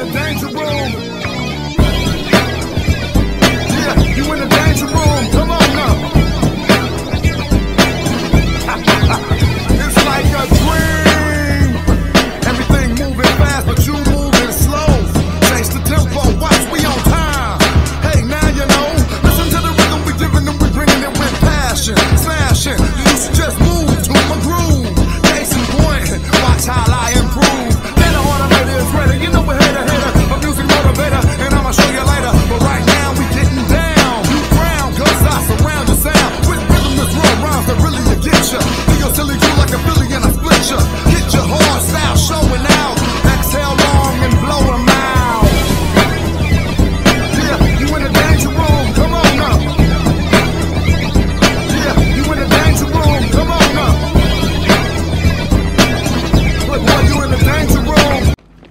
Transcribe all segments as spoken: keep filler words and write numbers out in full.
the danger room. Yeah, you in the danger room. Come on now. It's like a dream. Everything moving fast, but you moving slow. Change the tempo, watch, we on time. Hey, now you know. Listen to the rhythm we giving them, we bringing it with passion. Smashing, you used to just move to my groove. Case in point, watch how I improve. Then the automator is ready, you know we're header, header. A music motivator, and I'ma show you later. But right now we getting down. You ground, cause I surround your sound. With rhythm that's raw rhymes that really will get ya. Do your silly you like a Philly and I split ya. Hit your hard style showing out. Exhale long and blow them out. Yeah, you in the danger room, come on now. Yeah, you in the danger room, come on now. Look, boy, you in the danger room.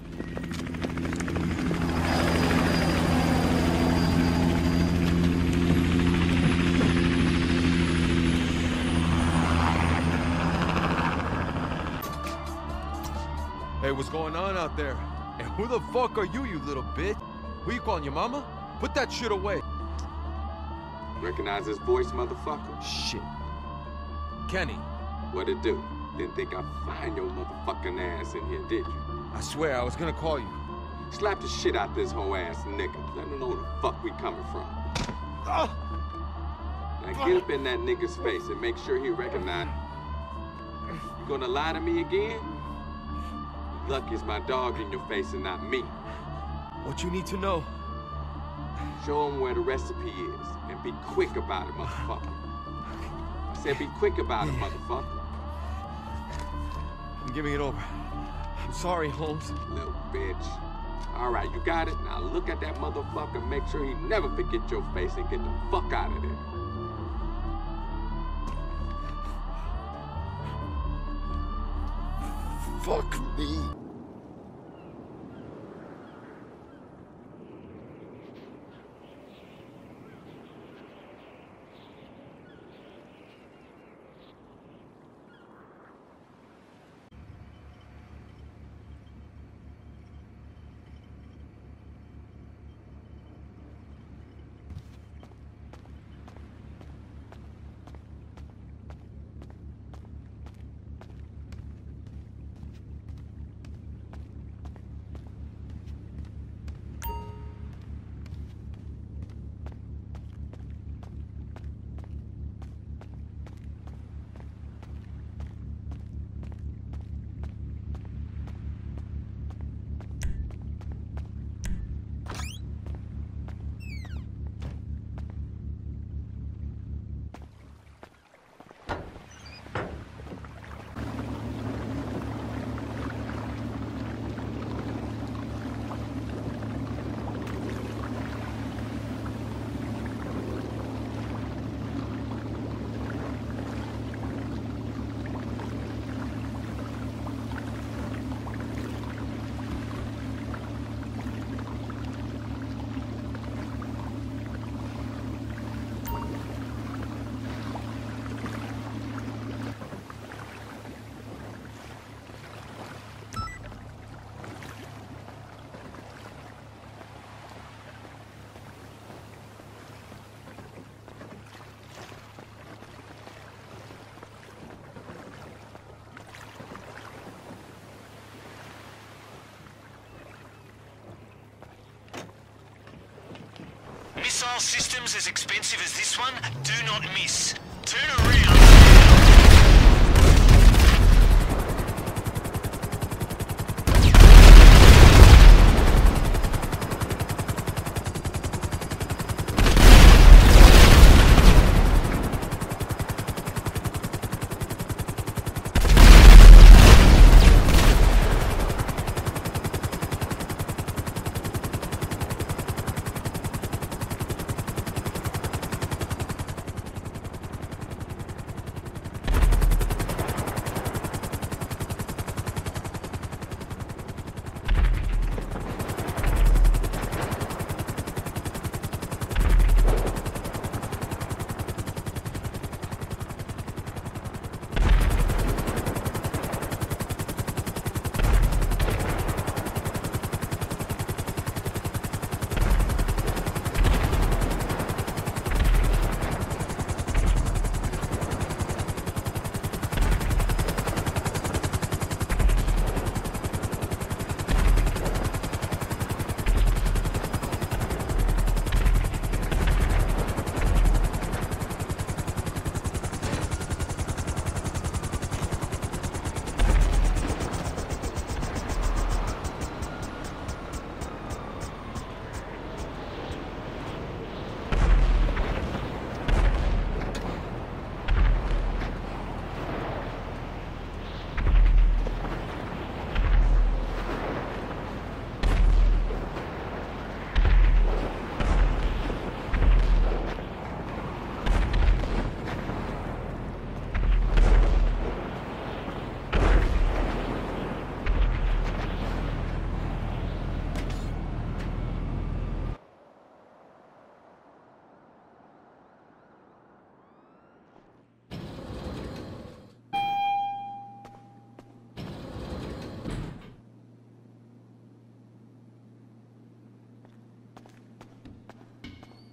Hey, what's going on out there? And who the fuck are you, you little bitch? Who you calling, your mama? Put that shit away. Recognize his voice, motherfucker? Shit. Kenny, What it do? Didn't think I'd find your motherfucking ass in here, did you? I swear I was gonna call you. Slap the shit out this whole ass nigga. Let him know where the fuck we coming from. Ah! Now get up in that nigga's face and make sure he recognize. You gonna lie to me again? Lucky it's my dog in your face and not me. What you need to know? Show him where the recipe is and be quick about it, motherfucker. I said be quick about it, motherfucker. I'm giving it over. I'm sorry, Holmes. Little bitch. All right, you got it? Now look at that motherfucker and make sure he never forget your face and get the fuck out of there. Fuck me. Missile systems as expensive as this one, do not miss. Turn around.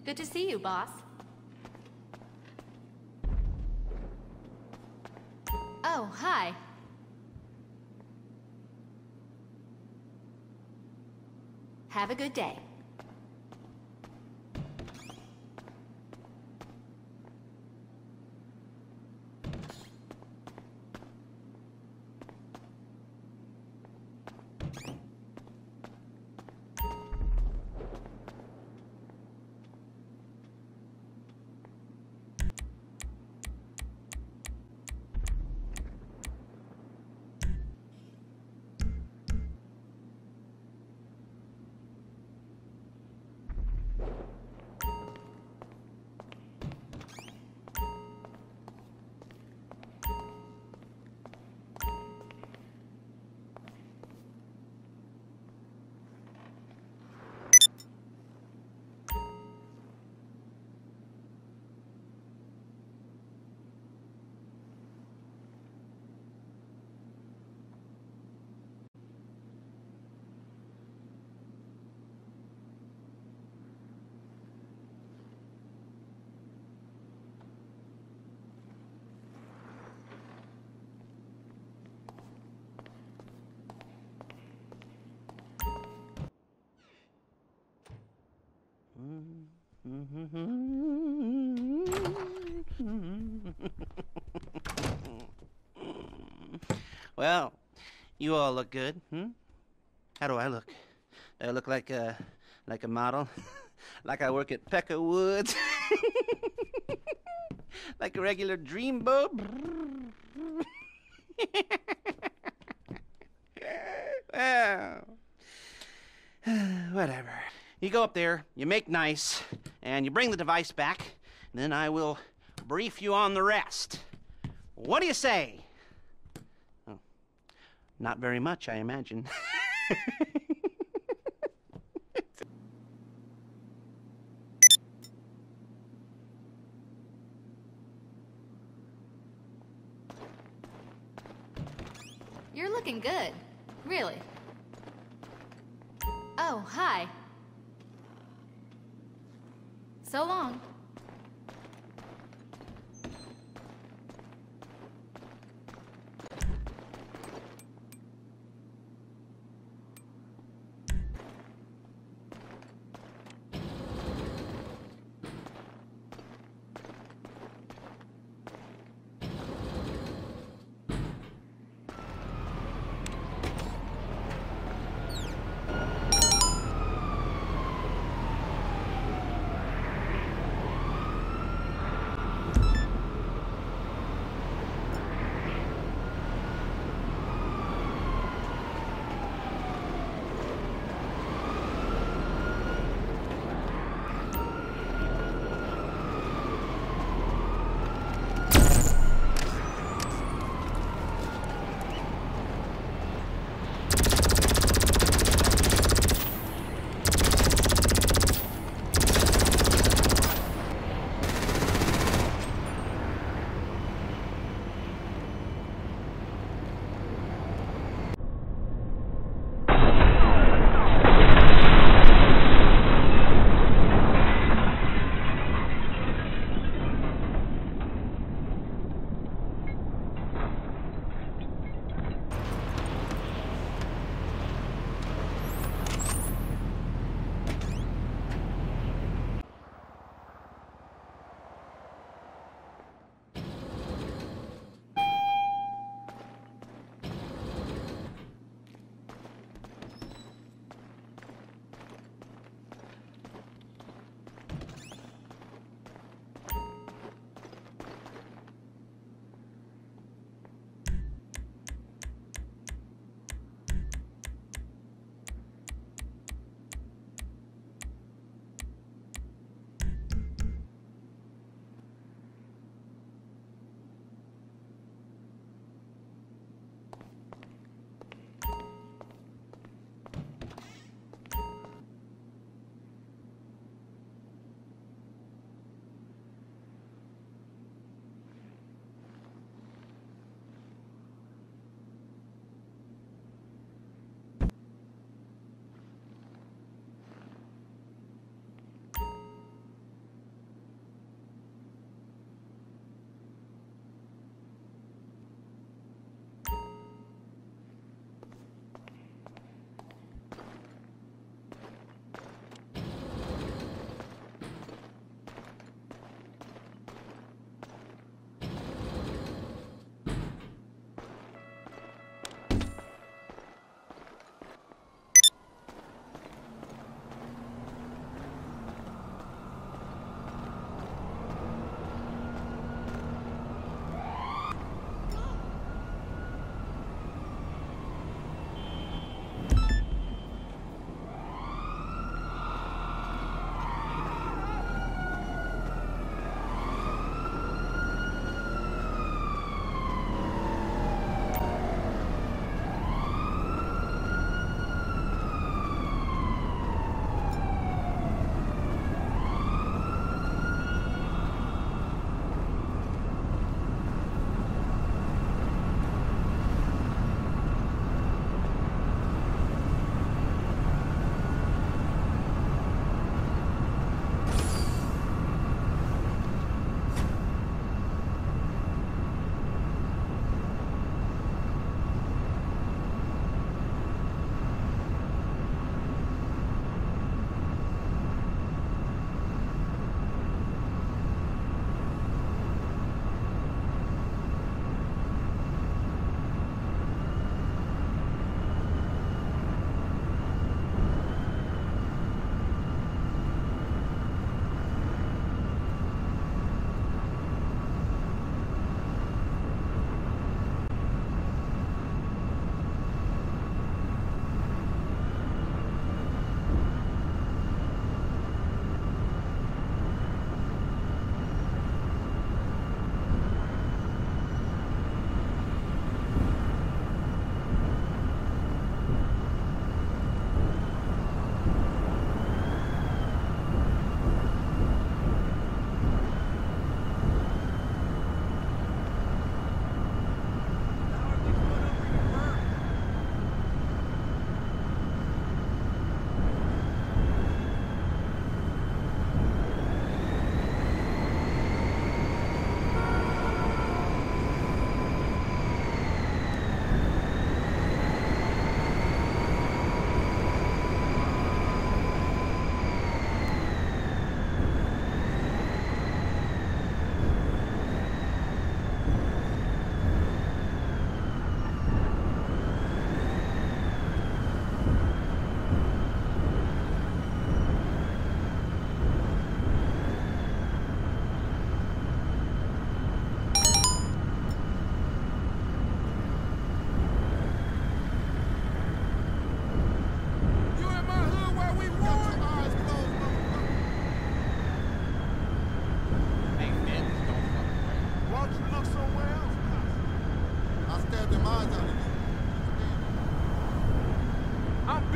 Good to see you, boss. Oh, hi. Have a good day. Well, you all look good, hmm? How do I look? Do I look like a, like a model? Like I work at Pecka Woods? Like a regular dreamboat? Well, whatever. You go up there, you make nice, and you bring the device back, and then I will brief you on the rest. What do you say? Oh, not very much, I imagine. You're looking good. Really. Oh, hi. So long.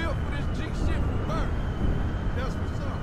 bill for this G shit from Bert. That's what's up.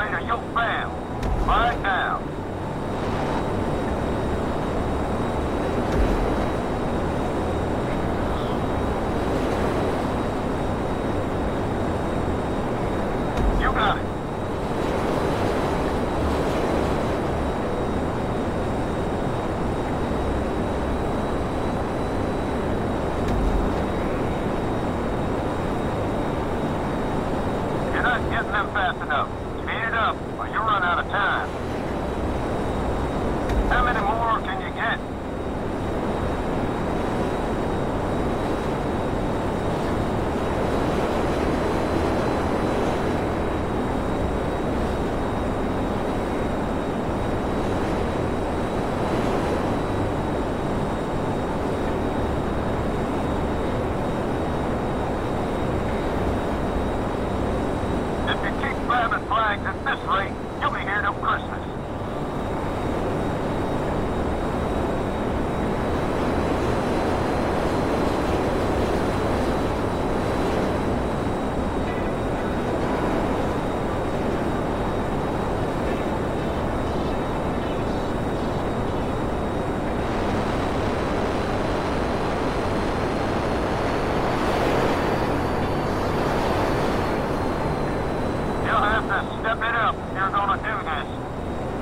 me or you'll fail. Right now. You got it. You're not getting them fast enough. Speed it up, or you'll run out of time. How many more can you get? If you keep grabbing flags at this rate, you'll be here till Christmas. You'll have to step it up if you're gonna do this.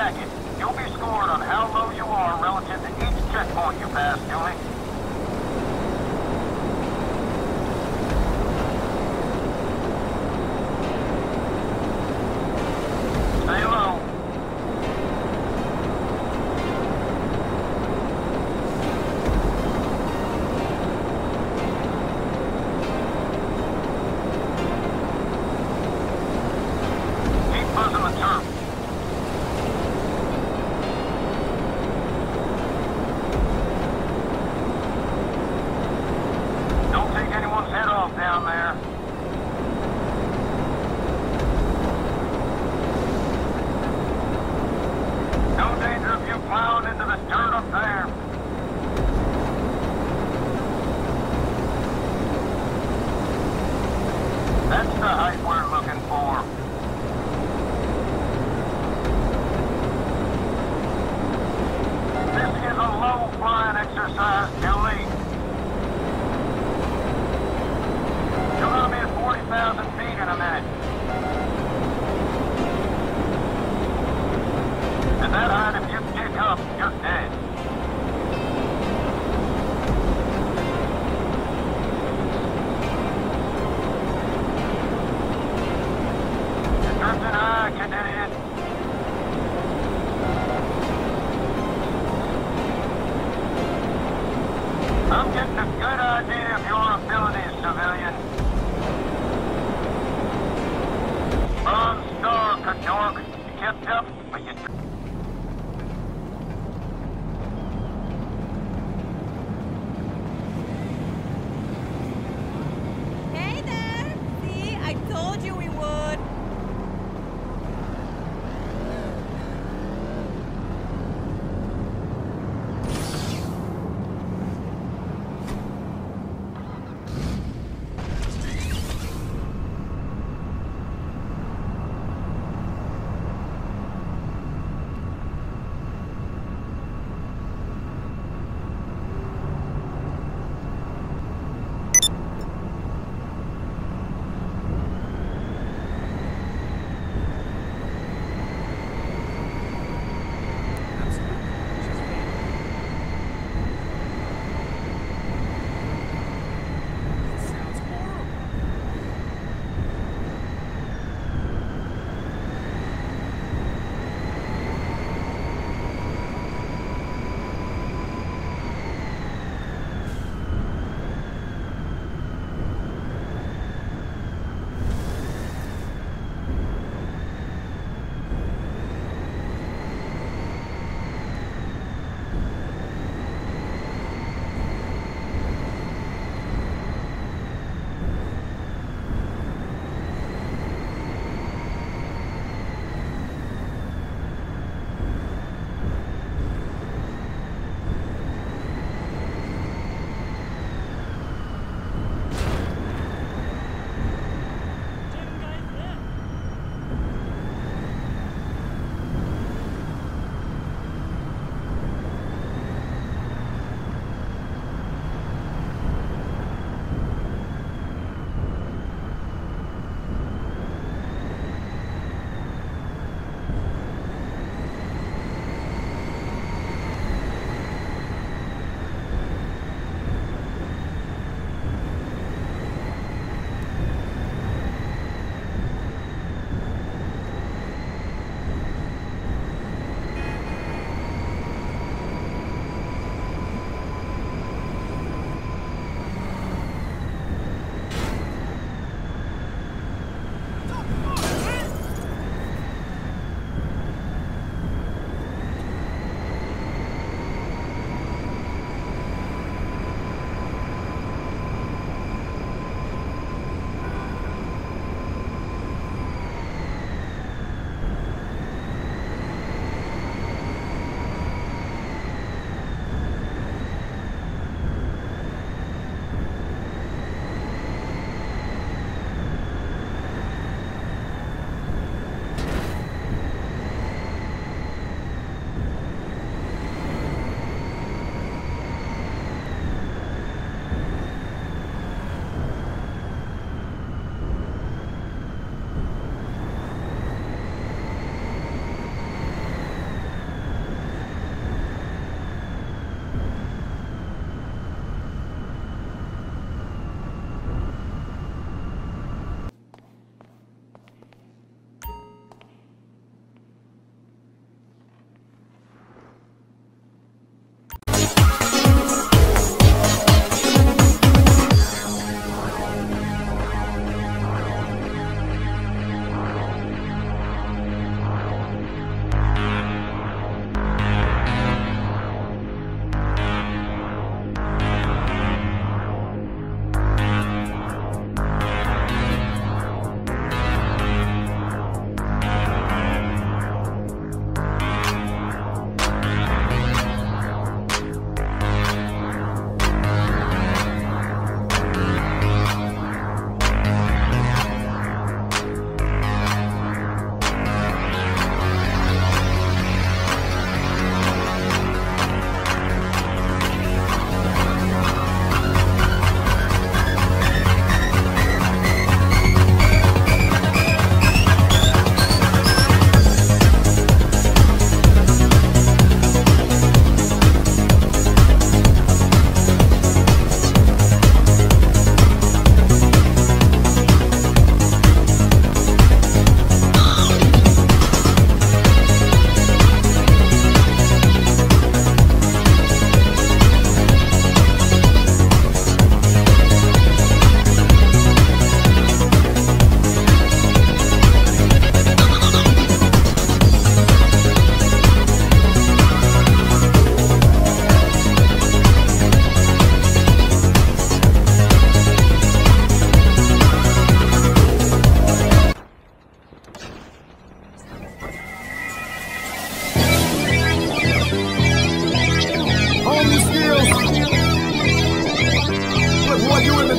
packet. You'll be scored on how low you are relative to each checkpoint you pass, Julie. Stay low. Keep buzzing the turf.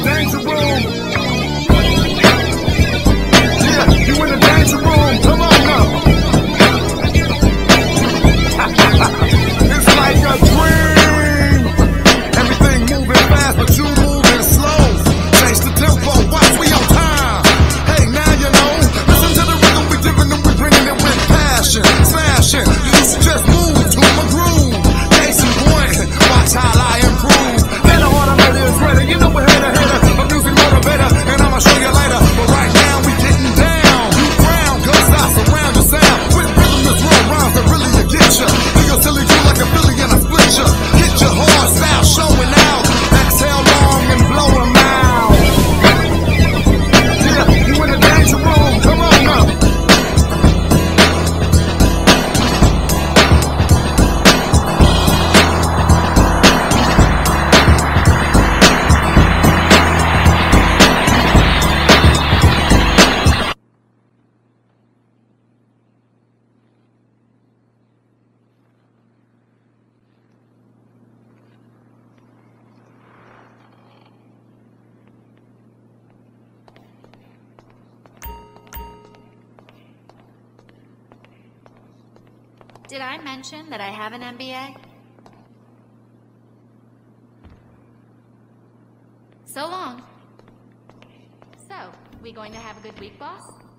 the danger room. Yeah, you in the danger room. Come on now. It's like a dream. Everything moving fast, but you moving slow. Change the tempo, watch, we on time. Hey, now you know. Listen to the rhythm we giving them, we bringing it with passion. Smashing, you used to just move to my groove. Case in point, watch how I improve. Then the automator is ready, you know we're header, header. A music motivator, and I'ma show you later. But right now we getting down. You ground, cause I surround your sound. With rhythm that's raw rhymes that really will get ya. Do your silly do like a Billy and I split ya. Hit your hard style, showing out. Exhale long and blow 'em out. Yeah, you in the danger room, come on now. Did I mention that I have an M B A? So long. So, we going to have a good week, boss?